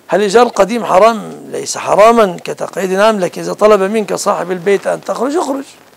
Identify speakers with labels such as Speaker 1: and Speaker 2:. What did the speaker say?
Speaker 1: هل الإيجار القديم حرام؟ ليس حراما كتقعيد عام، لكن إذا طلب منك صاحب البيت أن تخرج اخرج.